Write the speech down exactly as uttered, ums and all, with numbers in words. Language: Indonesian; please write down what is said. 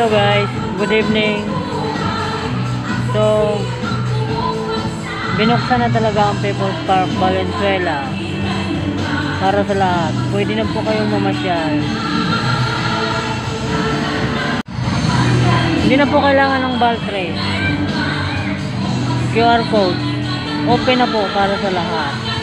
Hello guys, good evening. So, binuksan na talaga ang People's Park Valenzuela para sa lahat. Pwede na po kayong mamasyal. Hindi na po kailangan ng ball tray. Q R code. Open na po para sa lahat.